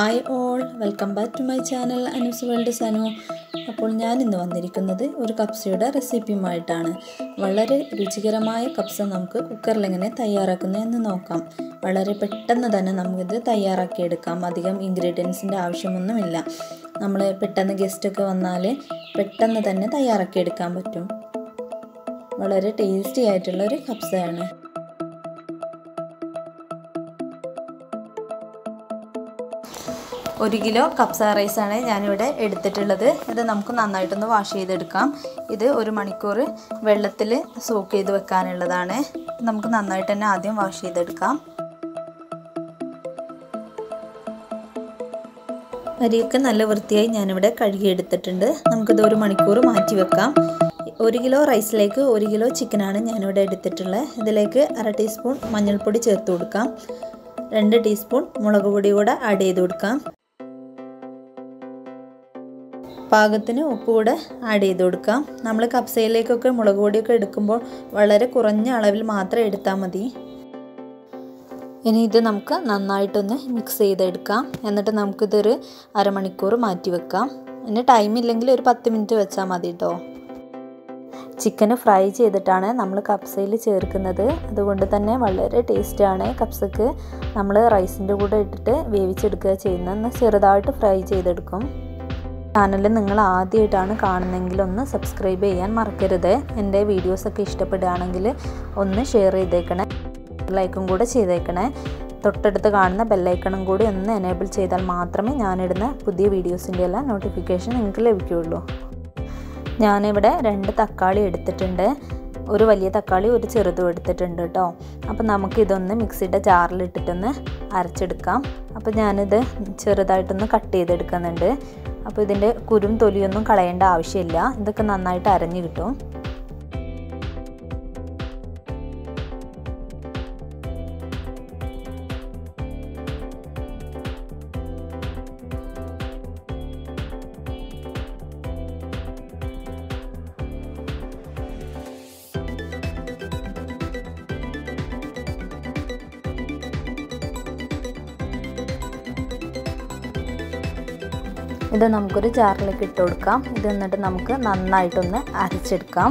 Hi all, welcome back to my channel Anu's world Sanu. അപ്പോൾ ഞാൻ ഇന്ന് വന്നിരിക്കുന്നത് ഒരു കപ്സയുടെ റെസിപ്പിയുമായിട്ടാണ്. വളരെ രുചികരമായ കപ്സ നമുക്ക് കുക്കറിൽ എങ്ങനെ തയ്യാറാക്കുന്നതെന്ന് നോക്കാം. വളരെ പെട്ടെന്ന് തന്നെ നമുക്കിത് തയ്യാറാക്കിയെടുക്കാം. അധികം ഇൻഗ്രീഡിയൻസിൻ്റെ ആവശ്യമൊന്നുമില്ല. നമ്മൾ പെട്ടെന്ന് ഗസ്റ്റൊക്കെ വന്നാൽ പെട്ടെന്ന് തന്നെ തയ്യാറാക്കിയെടുക്കാൻ പറ്റും. വളരെ ടേസ്റ്റി ആയിട്ടുള്ളൊരു കപ്സയാണ്. ഒരു കിലോ കപ്സ റൈസാണ് ഞാനിവിടെ എടുത്തിട്ടുള്ളത്. ഇത് നമുക്ക് നന്നായിട്ടൊന്ന് വാഷ് ചെയ്തെടുക്കാം. ഇത് 1 മണിക്കൂർ വെള്ളത്തിൽ സോക്ക് ചെയ്ത് വെക്കാനുള്ളതാണ്. നമുക്ക് നന്നായിട്ട് തന്നെ ആദ്യം വാഷ് ചെയ്തെടുക്കാം. അരിയൊക്കെ നല്ല വൃത്തിയായി ഞാനിവിടെ കഴുകിയെടുത്തിട്ടുണ്ട്. നമുക്കിത് 1 മണിക്കൂർ മാറ്റി വെക്കാം. 1 കിലോ റൈസിലേക്ക് 1 കിലോ ചിക്കനാണ് ഞാനിവിടെ എടുത്തിട്ടുള്ളത്. ഇതിലേക്ക് 1/2 ടീസ്പൂൺ മഞ്ഞൾപ്പൊടി ചേർത്ത് കൊടുക്കാം. 2 ടീസ്പൂൺ മുളക് പൊടി കൂടെ ആഡ് ചെയ്ത് കൊടുക്കാം. പാകത്തിന് ഉപ്പ് കൂടെ ആഡ് ചെയ്ത് കൊടുക്കാം. നമ്മൾ കപ്സയിലേക്കൊക്കെ മുളക് പൊടിയൊക്കെ എടുക്കുമ്പോൾ വളരെ കുറഞ്ഞ അളവിൽ മാത്രം എടുത്താൽ മതി. ഇനി ഇത് നമുക്ക് നന്നായിട്ടൊന്ന് മിക്സ് ചെയ്തെടുക്കാം. എന്നിട്ട് നമുക്കിതൊരു 1/2 മണിക്കൂർ മാറ്റി വെക്കാം. ഇനി ടൈമില്ലെങ്കിൽ ഒരു 10 മിനിറ്റ് വെച്ചാൽ മതി കേട്ടോ. ചിക്കൻ ഫ്രൈ ചെയ്തിട്ടാണ് നമ്മൾ കപ്സയിൽ ചേർക്കുന്നത്. അതുകൊണ്ട് തന്നെ വളരെ ടേസ്റ്റാണ്. കപ്സക്ക് നമ്മൾ റൈസിൻ്റെ കൂടെ ഇട്ടിട്ട് വേവിച്ചെടുക്കുക ചെയ്യുന്നത്. ചെറുതായിട്ട് ഫ്രൈ ചെയ്തെടുക്കും. ചാനൽ നിങ്ങൾ ആദ്യമായിട്ടാണ് കാണുന്നതെങ്കിൽ ഒന്ന് സബ്സ്ക്രൈബ് ചെയ്യാൻ മറക്കരുത്. എൻ്റെ വീഡിയോസൊക്കെ ഇഷ്ടപ്പെടുകയാണെങ്കിൽ ഒന്ന് ഷെയർ ചെയ്തേക്കണേ, ലൈക്കും കൂടെ ചെയ്തേക്കണേ. തൊട്ടടുത്ത് കാണുന്ന ബെല്ലൈക്കണും കൂടി ഒന്ന് എനേബിൾ ചെയ്താൽ മാത്രമേ ഞാനിടുന്ന പുതിയ വീഡിയോസിൻ്റെ എല്ലാം നോട്ടിഫിക്കേഷൻ നിങ്ങൾക്ക് ലഭിക്കുകയുള്ളൂ. ഞാനിവിടെ 2 തക്കാളി എടുത്തിട്ടുണ്ട്. ഒരു വലിയ തക്കാളി, ഒരു ചെറുതും എടുത്തിട്ടുണ്ട് കേട്ടോ. അപ്പോൾ നമുക്കിതൊന്ന് മിക്സിയുടെ ജാറിലിട്ടിട്ടൊന്ന് അരച്ചെടുക്കാം. അപ്പോൾ ഞാനിത് ചെറുതായിട്ടൊന്ന് കട്ട് ചെയ്തെടുക്കുന്നുണ്ട്. അപ്പോൾ ഇതിൻ്റെ കുരും തൊലിയൊന്നും കളയേണ്ട ആവശ്യമില്ല. ഇതൊക്കെ നന്നായിട്ട് അരഞ്ഞു കിട്ടും. ഇത് നമുക്കൊരു ജാറിലേക്ക് ഇട്ട് കൊടുക്കാം. ഇത് എന്നിട്ട് നമുക്ക് നന്നായിട്ടൊന്ന് അരച്ചെടുക്കാം.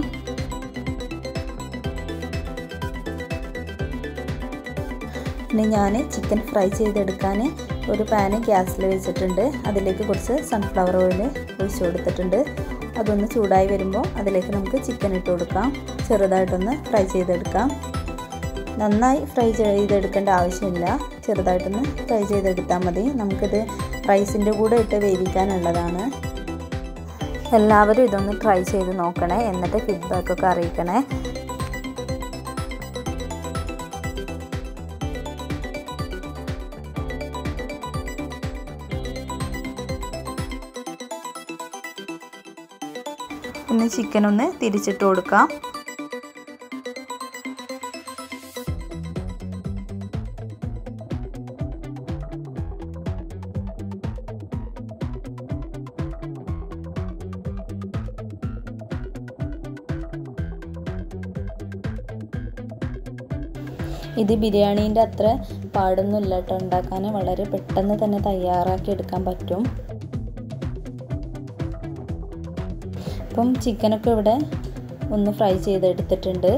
ഇനി ഞാൻ ചിക്കൻ ഫ്രൈ ചെയ്തെടുക്കാൻ ഒരു പാന് ഗ്യാസിൽ വെച്ചിട്ടുണ്ട്. അതിലേക്ക് കുറച്ച് സൺഫ്ലവർ ഓയിൽ ഒഴിച്ച് കൊടുത്തിട്ടുണ്ട്. അതൊന്ന് ചൂടായി വരുമ്പോൾ അതിലേക്ക് നമുക്ക് ചിക്കൻ ഇട്ട് കൊടുക്കാം. ചെറുതായിട്ടൊന്ന് ഫ്രൈ ചെയ്തെടുക്കാം. നന്നായി ഫ്രൈ ചെയ്തെടുക്കേണ്ട ആവശ്യമില്ല. ചെറുതായിട്ടൊന്ന് ഫ്രൈ ചെയ്തെടുത്താൽ മതി. നമുക്കിത് റൈസിൻ്റെ കൂടെ ഇട്ട് വേവിക്കാനുള്ളതാണ്. എല്ലാവരും ഇതൊന്ന് ട്രൈ ചെയ്ത് നോക്കണേ. എന്നിട്ട് ഫീഡ്ബാക്കൊക്കെ അറിയിക്കണേ. ഇനി ചിക്കൻ ഒന്ന് തിരിച്ചിട്ട് കൊടുക്കാം. ഇത് ബിരിയാണീൻ്റെ അത്ര പാടൊന്നുമില്ല കേട്ടോ ഉണ്ടാക്കാൻ. വളരെ പെട്ടെന്ന് തന്നെ തയ്യാറാക്കി എടുക്കാൻ പറ്റും. ഇപ്പം ചിക്കനൊക്കെ ഇവിടെ ഒന്ന് ഫ്രൈ ചെയ്തെടുത്തിട്ടുണ്ട്.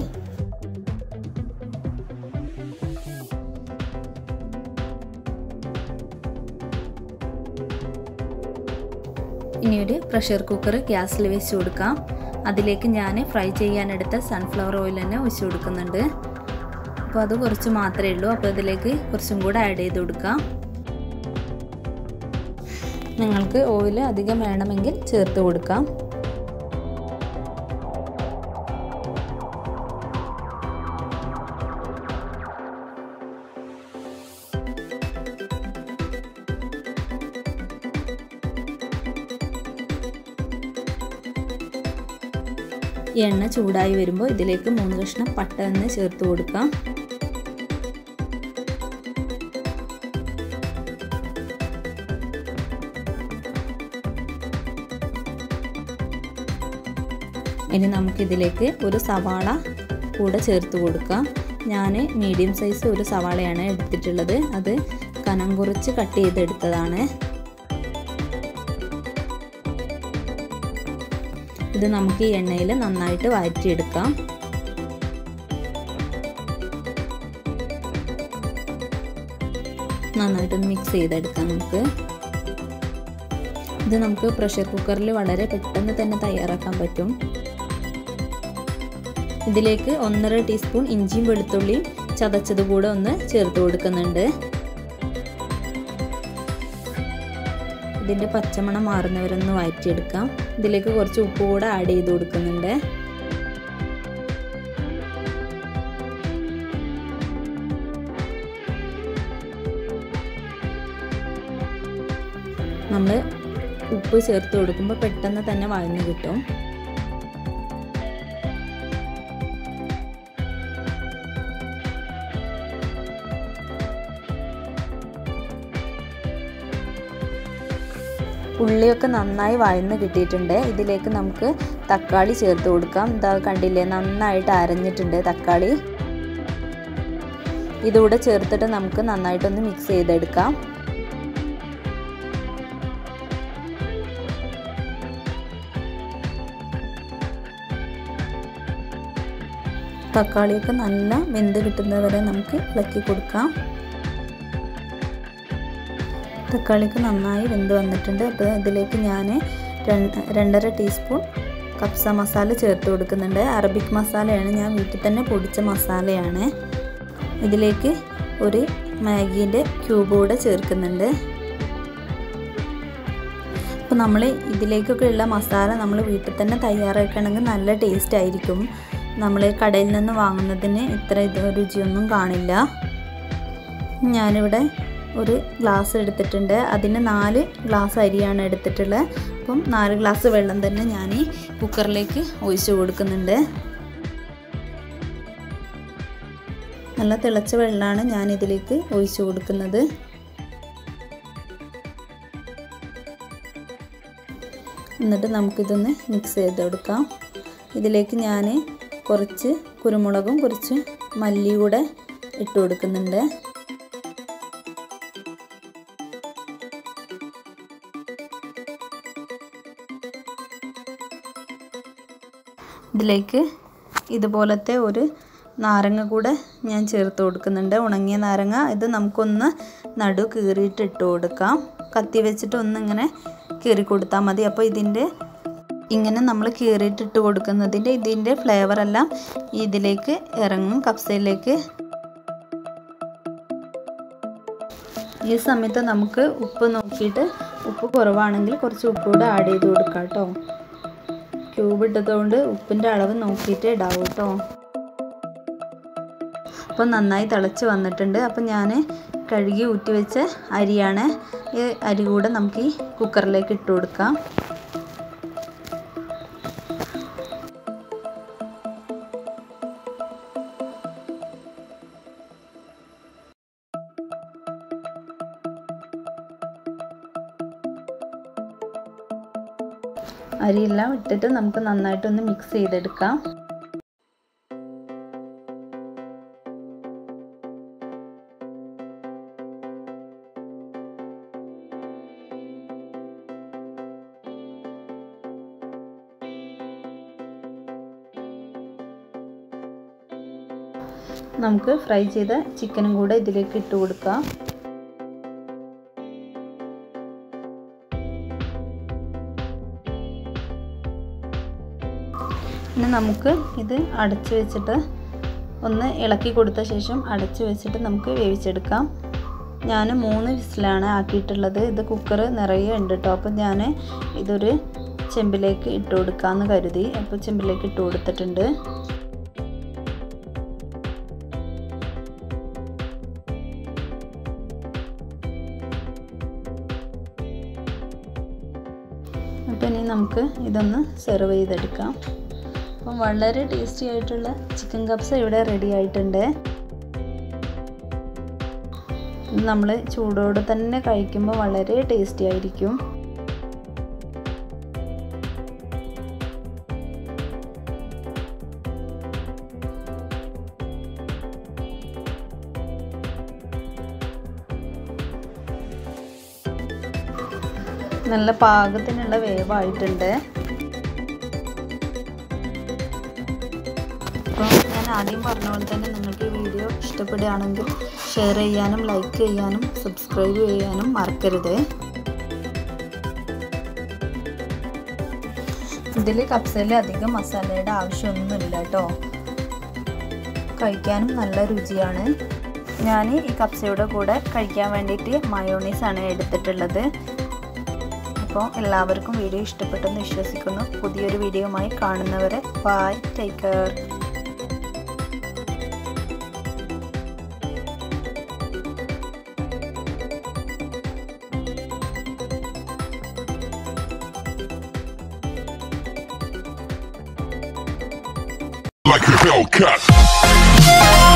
ഇനിയൊരു പ്രഷർ കുക്കർ ഗ്യാസിൽ വെച്ച് കൊടുക്കാം. അതിലേക്ക് ഞാൻ ഫ്രൈ ചെയ്യാനെടുത്ത സൺഫ്ലവർ ഓയിൽ തന്നെ ഒഴിച്ച് കൊടുക്കുന്നുണ്ട്. അപ്പോൾ അത് കുറച്ച് മാത്രമേ ഉള്ളൂ. അപ്പോൾ അതിലേക്ക് കുറച്ചും കൂടെ ആഡ് ചെയ്ത് കൊടുക്കാം. നിങ്ങൾക്ക് ഓയിൽ അധികം വേണമെങ്കിൽ ചേർത്ത് കൊടുക്കാം. എണ്ണ ചൂടായി വരുമ്പോൾ ഇതിലേക്ക് 3 കഷ്ണം പട്ട എന്ന് ചേർത്ത് കൊടുക്കാം. ഇനി നമുക്കിതിലേക്ക് ഒരു സവാള കൂടെ ചേർത്ത് കൊടുക്കാം. ഞാൻ മീഡിയം സൈസ് ഒരു സവാളയാണ് എടുത്തിട്ടുള്ളത്. അത് കനം കുറച്ച് കട്ട് ചെയ്തെടുത്തതാണ്. ഇത് നമുക്ക് ഈ എണ്ണയിൽ നന്നായിട്ട് വഴറ്റിയെടുക്കാം. നന്നായിട്ടൊന്ന് മിക്സ് ചെയ്തെടുക്കാം നമുക്ക്. ഇത് നമുക്ക് പ്രഷർ കുക്കറിൽ വളരെ പെട്ടെന്ന് തന്നെ തയ്യാറാക്കാൻ പറ്റും. ഇതിലേക്ക് 1.5 ടീസ്പൂൺ ഇഞ്ചിയും വെളുത്തുള്ളിയും ചതച്ചത് കൂടെ ഒന്ന് ചേർത്ത് കൊടുക്കുന്നുണ്ട്. ഇതിൻ്റെ പച്ചമണം മാറുന്നവരൊന്ന് വഴറ്റിയെടുക്കാം. ഇതിലേക്ക് കുറച്ച് ഉപ്പ് കൂടെ ആഡ് ചെയ്ത് കൊടുക്കുന്നുണ്ട്. നമ്മൾ ഉപ്പ് ചേർത്ത് കൊടുക്കുമ്പോൾ പെട്ടെന്ന് തന്നെ വഴഞ്ഞു കിട്ടും. ഉള്ളിയൊക്കെ നന്നായി വഴന്ന് കിട്ടിയിട്ടുണ്ട്. ഇതിലേക്ക് നമുക്ക് തക്കാളി ചേർത്ത് കൊടുക്കാം. ഇതാ കണ്ടില്ലേ, നന്നായിട്ട് അരഞ്ഞിട്ടുണ്ട് തക്കാളി. ഇതുകൂടെ ചേർത്തിട്ട് നമുക്ക് നന്നായിട്ടൊന്ന് മിക്സ് ചെയ്തെടുക്കാം. തക്കാളിയൊക്കെ നല്ല വെന്ത് കിട്ടുന്നവരെ നമുക്ക് ഇളക്കി കൊടുക്കാം. തക്കാളിക്ക് നന്നായി വെന്ത് വന്നിട്ടുണ്ട്. അപ്പോൾ ഇതിലേക്ക് ഞാൻ 2.5 ടീസ്പൂൺ കപ്സ മസാല ചേർത്ത് കൊടുക്കുന്നുണ്ട്. അറബിക് മസാലയാണ്, ഞാൻ വീട്ടിൽ തന്നെ പൊടിച്ച മസാലയാണ്. ഇതിലേക്ക് ഒരു മാഗീൻ്റെ ക്യൂബ് കൂടെ ചേർക്കുന്നുണ്ട്. അപ്പോൾ നമ്മൾ ഇതിലേക്കൊക്കെ ഉള്ള മസാല നമ്മൾ വീട്ടിൽ തന്നെ തയ്യാറാക്കുകയാണെങ്കിൽ നല്ല ടേസ്റ്റ് ആയിരിക്കും. നമ്മൾ കടയിൽ നിന്ന് വാങ്ങുന്നതിന് ഇത്ര രുചിയൊന്നും കാണില്ല. ഞാനിവിടെ ഒരു ഗ്ലാസ് എടുത്തിട്ടുണ്ട്. അതിന് 4 ഗ്ലാസ് അരിയാണ് എടുത്തിട്ടുള്ളത്. അപ്പം 4 ഗ്ലാസ് വെള്ളം തന്നെ ഞാൻ ഈ കുക്കറിലേക്ക് ഒഴിച്ച് കൊടുക്കുന്നുണ്ട്. നല്ല തിളച്ച വെള്ളമാണ് ഞാൻ ഇതിലേക്ക് ഒഴിച്ച് കൊടുക്കുന്നത്. എന്നിട്ട് നമുക്കിതൊന്ന് മിക്സ് ചെയ്ത് കൊടുക്കാം. ഇതിലേക്ക് ഞാൻ കുറച്ച് കുരുമുളകും കുറച്ച് മല്ലി കൂടെ ഇട്ട് കൊടുക്കുന്നുണ്ട്. ഇതിലേക്ക് ഇതുപോലത്തെ ഒരു നാരങ്ങ കൂടെ ഞാൻ ചേർത്ത് കൊടുക്കുന്നുണ്ട്, ഉണങ്ങിയ നാരങ്ങ. ഇത് നമുക്കൊന്ന് നടു കീറിയിട്ട് ഇട്ട് കൊടുക്കാം. കത്തി വെച്ചിട്ട് ഒന്നിങ്ങനെ കീറി കൊടുത്താൽ മതി. അപ്പോൾ ഇങ്ങനെ നമ്മൾ കീറിയിട്ടിട്ട് കൊടുക്കുന്നതിൻ്റെ ഇതിൻ്റെ ഫ്ലേവറെല്ലാം ഇതിലേക്ക് ഇറങ്ങും, കപ്സയിലേക്ക്. ഈ സമയത്ത് നമുക്ക് ഉപ്പ് നോക്കിയിട്ട് ഉപ്പ് കുറവാണെങ്കിൽ കുറച്ച് ഉപ്പ് കൂടെ ആഡ് ചെയ്ത് കൊടുക്കാം കേട്ടോ. ക്യൂബ് ഇട്ടതുകൊണ്ട് ഉപ്പിൻ്റെ അളവ് നോക്കിയിട്ട് ഇടാവും കേട്ടോ. അപ്പോൾ നന്നായി തിളച്ച് വന്നിട്ടുണ്ട്. അപ്പോൾ ഞാൻ കഴുകി ഊറ്റി വെച്ച അരിയാണ്. ഈ അരി കൂടെ നമുക്ക് ഈ കുക്കറിലേക്ക് ഇട്ട് കൊടുക്കാം. അരിയെല്ലാം ഇട്ടിട്ട് നമുക്ക് നന്നായിട്ടൊന്ന് മിക്സ് ചെയ്തെടുക്കാം. നമുക്ക് ഫ്രൈ ചെയ്ത ചിക്കനും കൂടെ ഇതിലേക്ക് ഇട്ട് കൊടുക്കാം. ഇനി നമുക്ക് ഇത് അടച്ചു വെച്ചിട്ട് ഒന്ന് ഇളക്കി കൊടുത്ത ശേഷം അടച്ചു വെച്ചിട്ട് നമുക്ക് വേവിച്ചെടുക്കാം. ഞാൻ 3 വിസിലാണ് ആക്കിയിട്ടുള്ളത്. ഇത് കുക്കർ നിറയെ ഉണ്ട് കേട്ടോ. അപ്പോൾ ഞാൻ ഇതൊരു ചെമ്പിലേക്ക് ഇട്ട് കൊടുക്കാമെന്ന് കരുതി. അപ്പോൾ ചെമ്പിലേക്ക് ഇട്ട് കൊടുത്തിട്ടുണ്ട്. അപ്പോൾ ഇനി നമുക്ക് ഇതൊന്ന് സെർവ് ചെയ്തെടുക്കാം. അപ്പം വളരെ ടേസ്റ്റി ആയിട്ടുള്ള ചിക്കൻ കബ്സ ഇവിടെ റെഡി ആയിട്ടുണ്ട്. നമ്മൾ ചൂടോടെ തന്നെ കഴിക്കുമ്പോൾ വളരെ ടേസ്റ്റി ആയിരിക്കും. നല്ല പാകത്തിനുള്ള വേവായിട്ടുണ്ട്. ഞാൻ ആദ്യം പറഞ്ഞ പോലെ തന്നെ നിങ്ങൾക്ക് ഈ വീഡിയോ ഇഷ്ടപ്പെടുകയാണെങ്കിൽ ഷെയർ ചെയ്യാനും ലൈക്ക് ചെയ്യാനും സബ്സ്ക്രൈബ് ചെയ്യാനും മറക്കരുത്. ഇതിൽ കപ്സയിൽ അധികം മസാലയുടെ ആവശ്യമൊന്നുമില്ല കേട്ടോ. കഴിക്കാനും നല്ല രുചിയാണ്. ഞാൻ ഈ കപ്സയുടെ കൂടെ കഴിക്കാൻ വേണ്ടിയിട്ട് മയോണീസാണ് എടുത്തിട്ടുള്ളത്. അപ്പോൾ എല്ലാവർക്കും വീഡിയോ ഇഷ്ടപ്പെട്ടെന്ന് വിശ്വസിക്കുന്നു. പുതിയൊരു വീഡിയോയുമായി കാണുന്നവരെ bye, take care. Like a Hellcat.